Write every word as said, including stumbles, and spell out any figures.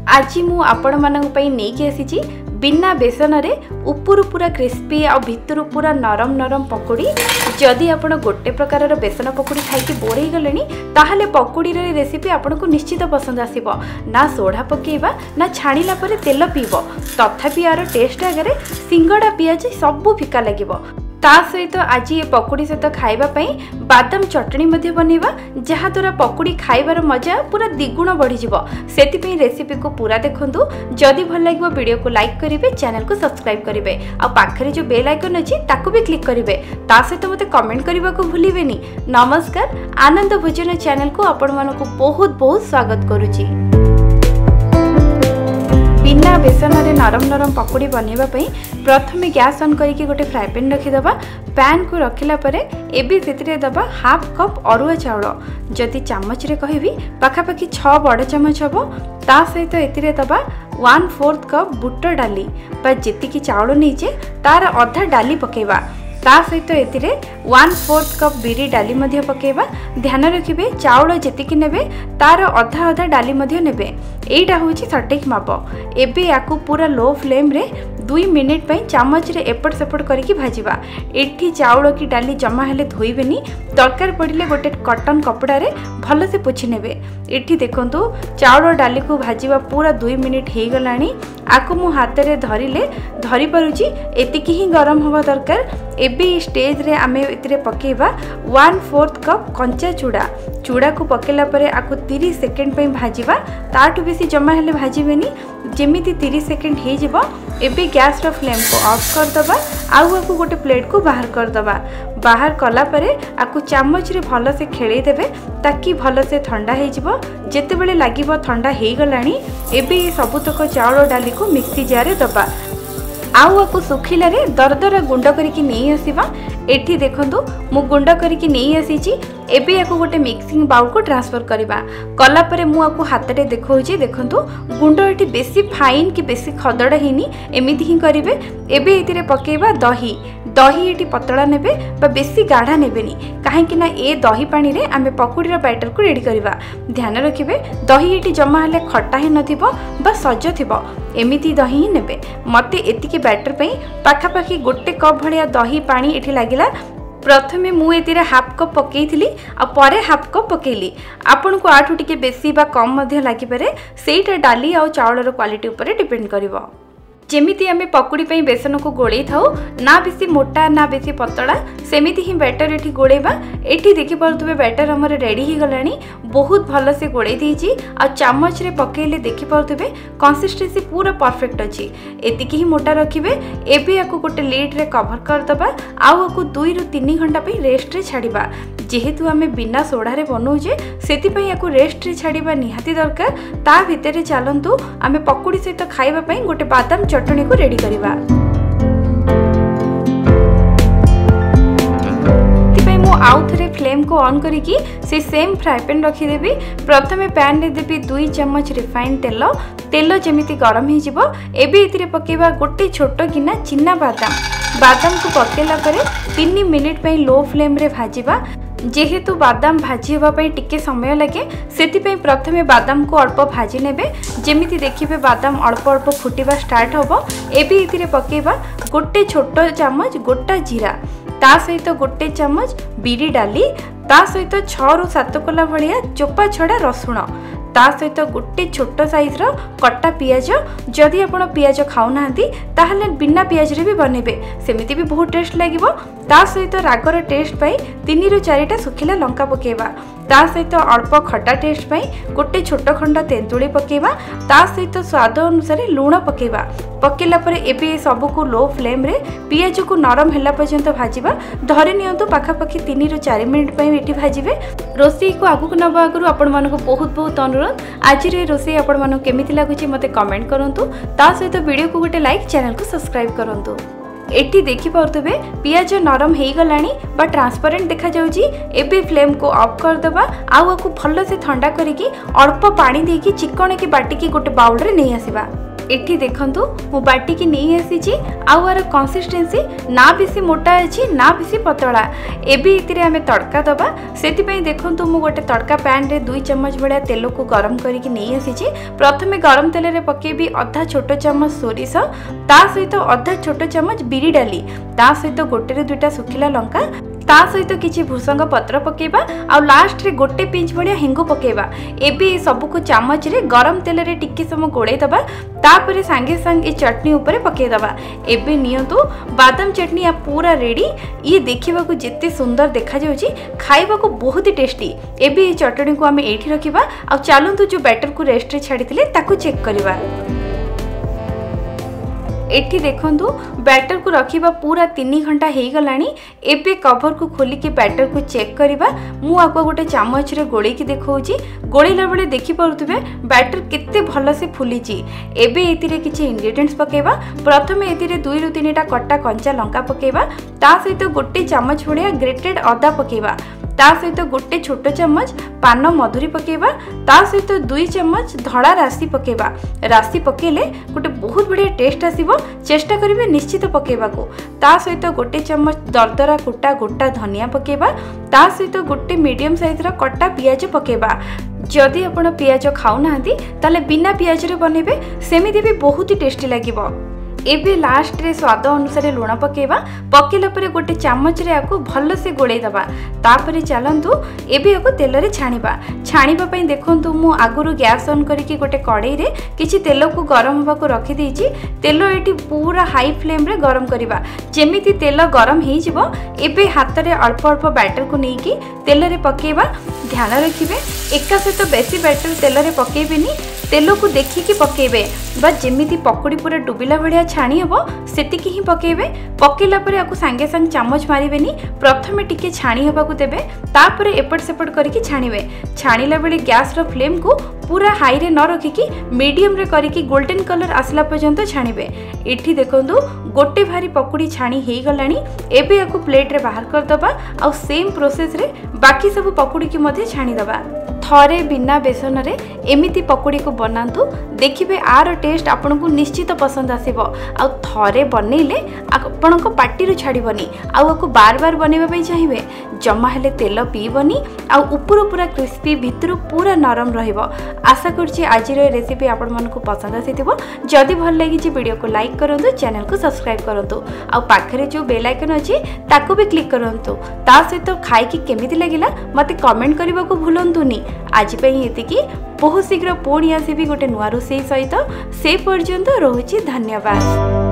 आज मु आपण मानक पई नेकी आसीची बिना बेसन रे ऊपर पूरा क्रिस्पी आ भितर पूरा नरम नरम पकोड़ी। जदि आपण गोटे प्रकार बेसन पकोड़ी खाई बोर हो गले ताहले पकोड़ी रेसिपी आपन को निश्चित पसंद आसीबो। ना सोढ़ा पकेबा ना छाणीला परे तेल पीबो, तथापि यार टेस्ट आगे सिंगड़ा पियाज सबू फिका लगिबो। ता सहित आज ये पकोड़ी सहित खाइबा पई बादाम चटनी मध्ये बनेबा, जहाँ द्वारा पकोड़ी खाइबार मजा पूरा द्विगुण बढ़ी जिवो। सेति पई रेसिपी को पूरा देखंतु। जदि भल लागिबो वीडियो को लाइक करिवे, चैनल को सब्सक्राइब करिवे आ पाखरे जो बेल आइकन अछि ताको भी क्लिक करिवे। ता सहित मते कमेंट करबा को भूलिबेनी। नमस्कार, आनंद भोजन चैनल को आपण मानको बहुत बहुत स्वागत करूची। बिना बेसन रे नरम नरम पकोड़ी बनैबा पई प्रथमे गैस ऑन करके गोटे फ्राई पैन रखिदबा। पैन को रखिला परे एबे सेतिरे दबा हाफ कप अरुआ चाउल। जदि चामच रे कहिबी पाखापाखि छह बड़ चामच हबो। ता सहित एतिरे दबा वन फोर्थ कप बुट डाली बा जेतिकी चाउल नैचे तार अधा डाली पकेबा। ता सहित एतिरे वन फोर्थ कप बिरी डाली मध्य पकेबा। ध्यान रखिबे चाउल जेतिकी नेबे तार अधा अधा डाली मध्य नेबे। एटा होची सटीक माप। एबे याकू पूरा लो फ्लेम रे दुई मिनिट पई चामच रे एपट सेपट करके भाजिबा। एठी चाउल की डाली जमा हेले धोइबेनी। दरकार पड़िले गोटे कॉटन कपड़ा रे भल से पोछि नेबे। एठी देखंतु चाउल डाली को भाजिबा पूरा दुई मिनिट हे गलानी। आकु मु हाथ रे धरिले धरि परुची, एतिकी ही गरम हवा दरकार। एबे स्टेज रे आमे इतरे पकेबा वन फोर्थ कप कंचा चूड़ा। चूड़ा को पकेला परे आकु तीस सेकेंड पई भाजिबा। ताटु बेसी जमा हेले भाजिबेनी। जेमिति तीस सेकेंड हे जिवो एबे गैस रो फ्लेम को ऑफ कर दबा। आउ आकु गोटे प्लेट को बाहर कर दबा। बाहर कला परे आकु चामच रे भल से खेले देबे ताकि भल से ठंडा हे जिवो। जेते बेले लागिवो ठंडा हे गलानी एबे ये सबुतक चाउल डाली को मिक्सी जार रे दबा। आउ आकु सुखिला रे दरदर गुंड करिकि नै आसीबा। एठी देखंतु मु गुंड करिकि नै आसीची। एबे याकु गोटे मिक्सिंग बाउल को ट्रांसफर करिबा। कला परे मु आकु हाथ रे देखौची। देखंतु गुंड एठी बेसी फाइन कि बेसी खदड़ हेनी, एमिति ही करिवे। एबे एतिरे पकेबा दही। दही एठी पतला नेबे बा बेसी गाढ़ा नेबेनी, काहे कि ना ए दही पानी रे आमे पकोड़ी रा बैटर को रेडी करिबा। ध्यान रखिबे दही एठी जमा हले खट्टा हे नथिबो बा सज थिबो, एमिति दही ही नेबे। मते एतिके बैटर पई पाखापाखि गोटे कप भलिया दही पानी एठी लागिला। प्रथमे मु एतिरे हाफ कप पकेइथिली आ परे हाफ कप पकेइली। आपन को आठु टिके बेसी बा कम मध्ये लागि पारे, सेइटा डाली आ चाउल रो क्वालिटी ऊपर डिपेंड करिवो। जेमिति आमे पकोड़ी पई बेसन को गोळेई थाउ, ना बेसी मोटा ना बेसी पतला, सेमिति ही बैटर एठी गोळेबा। एठी देखि परतुबे बैटर हमर रेडी ही गलानी। बहुत भल से गोळेई देइची आ चामच रे पकेइले देखि परतुबे कंसिस्टेंसी पूरा परफेक्ट अछि। एतिकी ही मोटा रखिबे। एबे याकू गोटे लीड रे कवर कर दबा। आउ याकू दुई रु तीन घंटा पई रेस्ट रे छाडिबा। जेहेतु आमे बिना सोडा रे बनौजे सेति पई याकू रेस्ट रे छाडिबा निहाती दरकार। ता भितरे चालंतु आमे पकोड़ी सहित खाइबा पई गोटे बादाम चटनी को रेडी करिबा। आउ थरे फ्लेम को ऑन करिकी से सेम फ्राई पैन रखी देबी। प्रथमे पैन रे देबी दुई चम्मच रिफाइन तेल। तेल जेमिति गरम ही जिवो एबे इतिरे पकेबा गोटे छोटो गिना चिन्ना बादाम। बादाम को पकेला परे तीन मिनिट पई लो फ्लेम रे भाजिबा। जेहेतु बादाम भाजी होबा पई टिके समय लागे, सेति पई प्रथमे बादाम को अल्प भाजी नेबे। जेमिति देखिबे बादाम अल्प अल्प फुटिबा स्टार्ट होबो। एबे इतिरे पकेबा गोटे छोटो चामच गोटा जीरा। ता सहित गोटे चामच बिरी डाली। ता सहित छह रु सात कोला भलिया चोपा छड़ा रसुण। ता सहित गोटे छोट साइज रो कट्टा पियाज। जदि आपण पियाज खाउना ताहले बिना पियाज रे भी बनेबे, सेमिति भी बहुत टेस्ट लागिबो। ता सहित रागर टेस्ट पाई तीन रु चारिटा सुखिला लंका पकेबा। ता सहित अल्प खट्टा टेस्ट पाई गोटे छोट खंड तेंतुली पकेबा। ता सहित स्वाद अनुसार लूण पकेबा। पकेला परे एबे सब को लो फ्लेम रे पियाज को नरम हेला पर्यंत भाजिबा। धरि नियंतु पाखापाखि तीन रु चार मिनिट पई एठी भाजिबे। रोसई को आगु नबा आगु आपण मानको बहुत बहुत अनुरोध, आज रे रोसई आपण मानको केमिति लागुची मते कमेंट करंतु। ता सहित वीडियो को गोटे लाइक, चैनल को सब्सक्राइब करंतु। एठी देखि पाउतबे पियाज नरम हेई गलानी बा ट्रांसपेरेंट देखा जाउची। एबे फ्लेम को ऑफ कर दबा। आउ आकु भल्लो से ठंडा करिकी अल्प पानी देकी चिकण की बाटी की गोटे बाउल रे नै आसीबा। एठी देखंतु मु बाटी की नहीं आसी आर कंसिस्टेंसी ना बेसी मोटा अच्छी ना बेसी पतला। एबे इतिरे आमे तड़का दबा से देखंतु मु गोटे तड़का पैन रे दुई चम्मच भाया तेल को गरम करके नहीं आसी। प्रथमे गरम तेल रे पकेबी अधा छोट चम्मच सोरिष ता सहित अधा छोट चम्मच बिरी डाली ता सहित गोटे रे दुईटा सुखिला लंका ता सहित किछि भूसंग पत्र पकेबा आ लास्ट रे गोटे पिंच भलिया हेंगु पकेबा। एबे सब को चामच रे गरम तेल रे टिक्की समय गोड़े दबा तापरे सांगे सांग ए चटनी ऊपर पके दबा। एबे नियंतु बादाम चटनी या पूरा रेडी। ये देखिबा को जेते सुंदर देखा जाउची खाइबा को बहुत ही टेस्टी। एबे ए चटनी को आमे एठी रखिबा आ चालंतु जो बैटर को रेस्ट रे छाडिथिले ताकू चेक करबा। एठी देखंतु बैटर को रखिबा पूरा तीन घंटा हो गलानी। एबे कवर को खोलिकी बैटर को चेक करिबा। मु आपको गोटे चामच रे गोळे की देखौची गोळेला बेले देखि परुतबे बैटर केते भल से फुलीची। एबे एतिरे किछि इंग्रेडिएंट्स पकेबा। प्रथमे एतिरे दुई रु तीन टा कट्टा कंचा लंका पकेबा ता सहित गोटे चामच भलिया ग्रेटेड अदा पकेबा ता सहित गोटे छोट चम्मच पान मधुरी पकेबा ता सहित दुई चम्मच धड़ा राशि पकेबा। राशि पकेले गोटे बहुत बढ़िया टेस्ट आसीबो। चेष्टा करिवे निश्चित पकेबा को। ता सहित गोटे चम्मच दरदरा कुटा गोटा धनिया पकेबा ता सहित गोटे मीडियम साइज रा कट्टा पियाज पकेबा। जदि आपण पियाज खाउ नाहंती ताले बिना पियाज रे बनेबे सेमिति भी बहुत ही टेस्टी लागिबो। एबे लास्ट रे स्वाद अनुसार लुण पकेबा पकेला परे गोटे चामच रे आको भल से गोळे दबा। तापरे चलंतु एबे आको तेल रे छाणीबा। छाणीबा पई देखंतु मु आगुरु गैस ऑन करके गोटे कड़ाई रे किछि तेल को गरम होबा को रखी देछि। तेल एटी पूरा हाई फ्लेम रे गरम करिबा। जेमिति तेल गरम हे जिवो एबे हाथ रे अल्प अल्प बैटर को नेकी तेल रे पकेबा। ध्यान रखिबे एका सहित बेसी बैटर तेल रे पकेबेनी। तेल को देखिकी पकेबे बा जेमिति पकोड़ी पूरा डुबिला भलिया छाणी हबो सेतिकी ही पकेबे। पकेला परे आकु सांगे सांग चामच मारिबेनी। प्रथमे टिके छाणी हबा को देबे तापरे एपट सेपट करके छाणीबे। छाणीला बेले गैस रो फ्लेम को पूरा हाई रे न रखिकी मीडियम रे करिकी गोल्डन कलर आसला पर्यंत छाणीबे। एठी देखंतु गोटे भारी पकोड़ी छाणी हेई गलानी। एबे आकु प्लेट रे बाहर कर दबा आ सेम प्रोसेस रे बाकी सब पकोड़ी की मध्ये छाणी दबा। थरे बिना बेसन रे एमिति पकोड़ी को बनांतु देखिबे आर टेस्ट आपन को निश्चित पसंद आसीबो। आ थरे बनेले आपन को पार्टी रो छाड़ीबनी आ को बार बार बनेबा पई चाहिबे। जमा हेले तेल पीबनी आ ऊपर पूरा क्रिस्पी भितर पूरा नरम रहिबो। आशा करछि आज रो रेसिपी आपन मन को पसंद आसीथिबो। जदि भल लागि छि वीडियो को लाइक करंतु चैनल को सब्सक्राइब करंतु आ पाखरे जो बेल आइकन अछि ताको भी क्लिक करंतु। ता सहित खाइ कि केमिति लागिला मते कमेंट करबा को भूलंतुनी। आज पई एतिकी बहुत शीघ्र पुणी आसीबी गोटे नुआ रोषेई सहित। से पर्यंत रहुछि धन्यवाद।